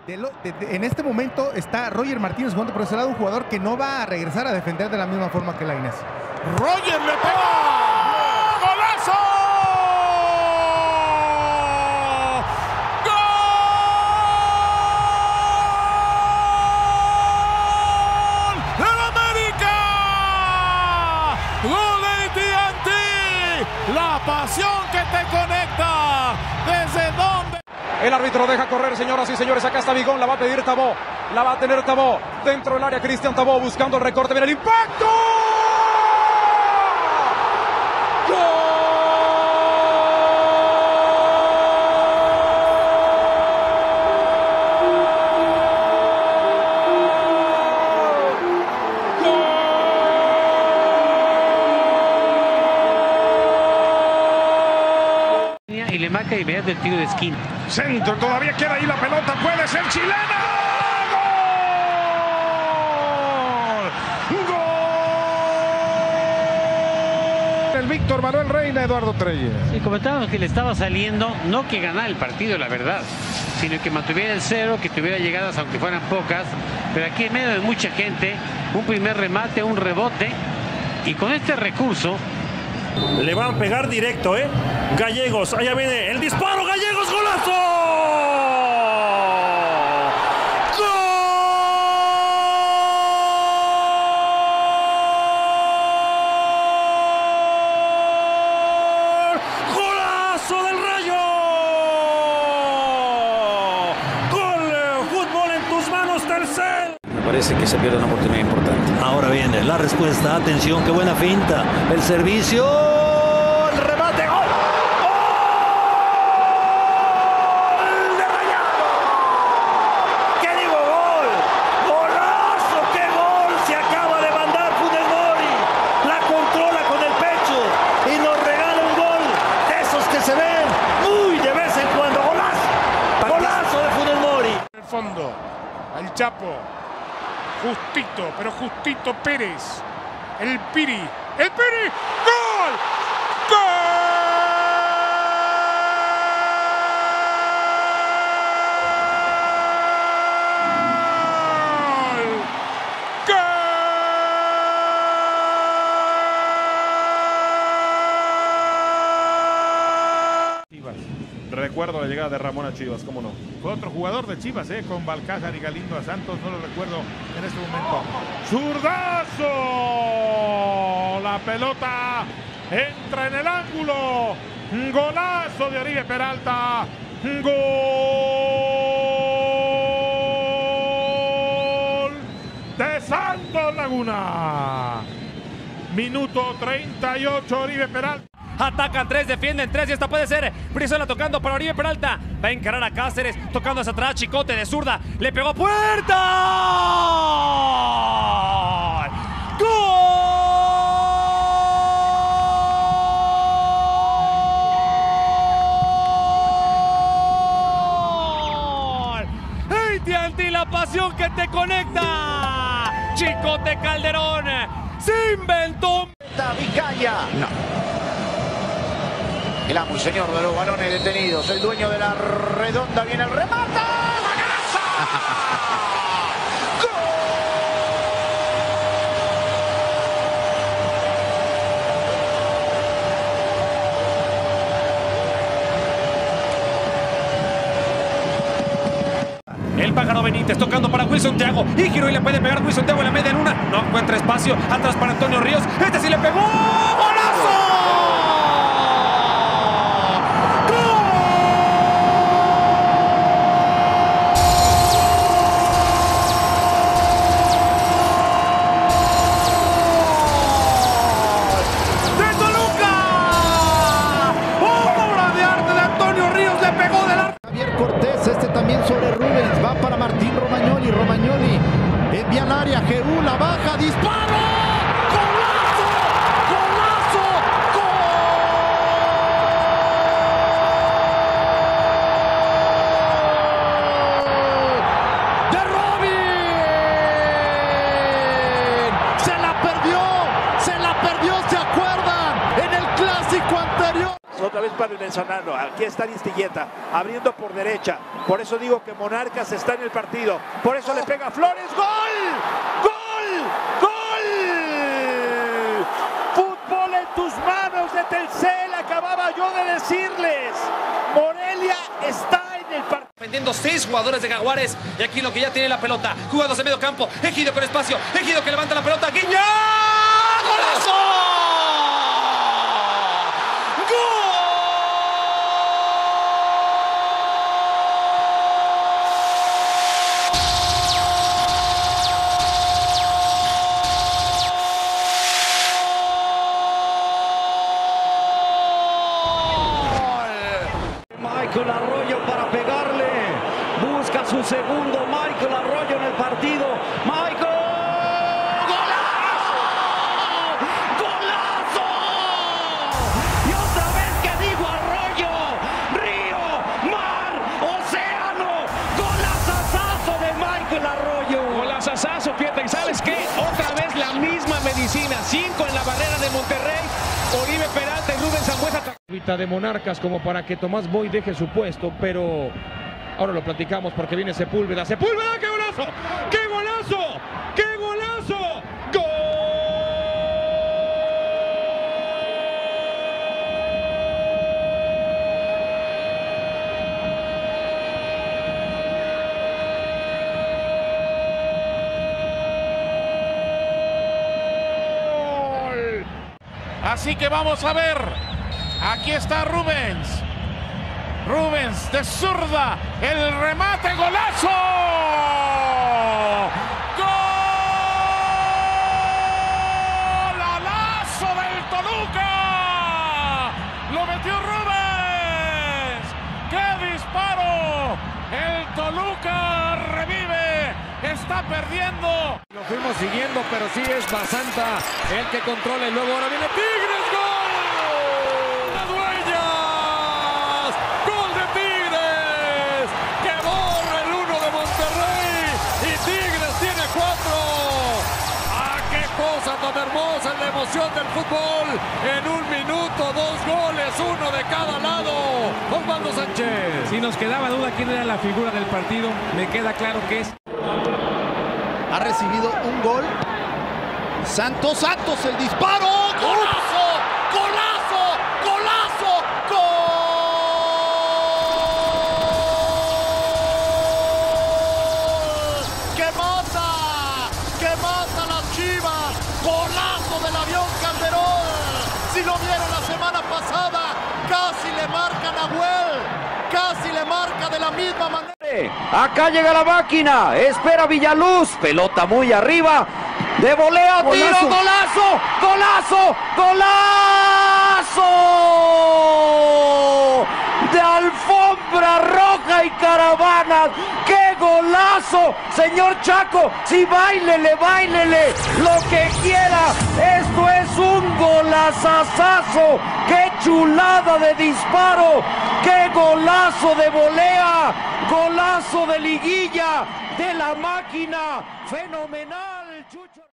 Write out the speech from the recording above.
En este momento está Roger Martínez jugando por ese lado, un jugador que no va a regresar a defender de la misma forma que Lainez. Roger le pega. ¡Golazo! ¡Gol del América! ¡Gol de TNT! La pasión que te conecta. ¿Desde dónde? El árbitro deja correr, señoras y señores. Acá está Bigón, la va a pedir Tabó. La va a tener Tabó. Dentro del área, Cristian Tabó buscando el recorte. Viene el impacto. Y le marca inmediato el tiro de esquina. Centro, todavía queda ahí la pelota, puede ser chilena. ¡Gol! ¡Gol! El Víctor Manuel Reina, Eduardo Treyes. Y comentábamos que le estaba saliendo, no que ganara el partido, la verdad, sino que mantuviera el cero, que tuviera llegadas aunque fueran pocas. Pero aquí en medio de mucha gente, un primer remate, un rebote, y con este recurso le van a pegar directo, Gallegos, allá viene el disparo, Gallegos, golazo. ¡Gol! ¡Golazo del Rayo! ¡Gol! Fútbol en tus manos, Telcel. Me parece que se pierde una oportunidad importante. Ahora viene la respuesta, atención, qué buena finta, el servicio, el remate, ¡gol! ¡Gol de Rayado! ¿Qué digo, gol? ¡Golazo! ¡Qué gol se acaba de mandar Funes Mori! La controla con el pecho y nos regala un gol de esos que se ven muy de vez en cuando. ¡Golazo! ¡Golazo de Funes Mori! En el fondo, al Chapo. Justito, pero justito Pérez. El Piri. ¡El Piri! ¡Gol! ¡Gol! ¡Gol! Recuerdo la llegada de Ramón a Chivas, ¿cómo no? Fue otro jugador de Chivas, con Balcázar y Galindo a Santos, no lo recuerdo en este momento. ¡Zurdazo! La pelota entra en el ángulo. Golazo de Oribe Peralta. Gol de Santos Laguna. Minuto 38, Oribe Peralta. Atacan tres, defienden tres y esta puede ser. Brizuela tocando para Oribe Peralta. Va a encarar a Cáceres, tocando hacia atrás. Chicote de zurda. Le pegó a puerta. ¡Gol! AT&T, la pasión que te conecta. Chicote Calderón se inventó. Vizcaya. No. El amo y señor de los balones detenidos, el dueño de la redonda, viene el remate. ¡La casa! ¡Gol! El pájaro Benítez tocando para Wilson Thiago. Y giró y le puede pegar Wilson Thiago en la media luna. No encuentra espacio. Atrás para Antonio Ríos. Este sí le pegó. ¡Golazo! Sobre Rubens, va para Martín Romagnoli, Romagnoli envía al área, Gerú la baja, disparo, golazo, golazo otra vez para el venezolano. Aquí está Aristilleta, abriendo por derecha. Por eso digo que Monarcas está en el partido. Por eso le pega Flores. ¡Gol! ¡Gol! ¡Gol! Fútbol en tus manos de Telcel. Acababa yo de decirles. Morelia está en el partido. Defendiendo 6 jugadores de Jaguares. Y aquí lo que ya tiene la pelota. Jugándose medio campo. Egidio con espacio. Egidio que levanta la pelota. ¡Guiñac! ¡Golazo! Michael Arroyo para pegarle, busca su segundo Michael Arroyo en el partido. Michael, ¡golazo! ¡Golazo! Y otra vez que digo Arroyo, río, mar, océano, golazazazo de Michael Arroyo. Golazazazo, Pietra, y ¿sabes qué? Otra vez la misma medicina, 5 en la barrera de Monterrey, Oribe Peralta y Rubén Sambueza. De Monarcas como para que Tomás Boy deje su puesto, pero ahora lo platicamos porque viene Sepúlveda. ¡Sepúlveda! ¡Qué golazo! ¡Qué golazo! ¡Qué golazo! ¡Gol! Así que vamos a ver. Aquí está Rubens. Rubens de zurda. El remate, golazo. ¡Golazo del Toluca! Lo metió Rubens. ¡Qué disparo! El Toluca revive. Está perdiendo. Lo fuimos siguiendo, pero sí es Basanta el que controla y luego ahora viene Tigres. ¡Gol! Tan hermosa la emoción del fútbol. En 1 minuto, 2 goles, 1 de cada lado. Osvaldo Sánchez. Si nos quedaba duda quién era la figura del partido, me queda claro que es. Ha recibido un gol. Santos, el disparo. ¡Golazo! ¡Golazo! ¡Golazo! ¡Gol! ¡Que mata! ¡Que mata las Chivas! ¡Golazo del avión Calderón! Si lo vieron la semana pasada, casi le marca Nahuel, casi le marca de la misma manera. Acá llega la máquina, espera Villaluz, pelota muy arriba, de volea, tiro, golazo, golazo, golazo de alfombra roja y caravanas. ¡Qué golazo! Señor Chaco, sí, báilele, báilele, lo que quiera. Esto es un golazazazo. ¡Qué chulada de disparo! ¡Qué golazo de volea! ¡Golazo de liguilla de la máquina! ¡Fenomenal, Chucho!